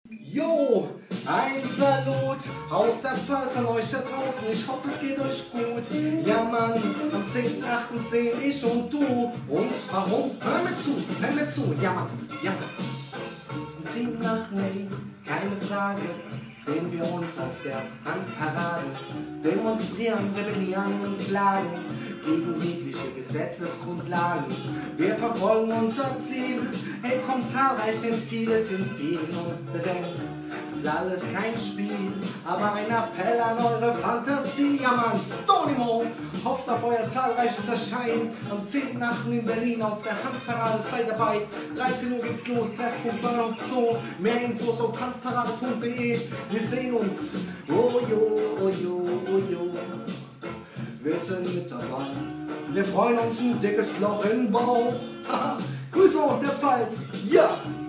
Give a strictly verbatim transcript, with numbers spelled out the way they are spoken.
Jo, ein Salut aus der Pfalz an euch da draußen, ich hoffe es geht euch gut. Ja Mann, am zehnten achten sehen ich und du uns, warum? Hör mir zu, hör mir zu, ja Mann, ja Mann. Am zehnten achten ey, keine Frage, sehen wir uns auf der Handparade. Demonstrieren, rebellieren und klagen gegen jegliche Gesetzesgrundlagen. Wir verfolgen unser Ziel, hey, kommt zahlreich, denn viele sind viel und bedenkt, ist alles kein Spiel, aber ein Appell an eure Fantasie. Ja Mann, Stonimo, hofft auf euer zahlreiches Erscheinen am zehnten achten in Berlin auf der Handparade, seid dabei, dreizehn Uhr geht's los, Treffpunkt Bahnhof Zoo, mehr Infos auf handparade punkt de, wir sehen uns, oh jo, oh jo, oh jo, wir sind mit dabei, wir freuen uns ein dickes Loch im Bauch, Grüße aus der Pfalz, ja!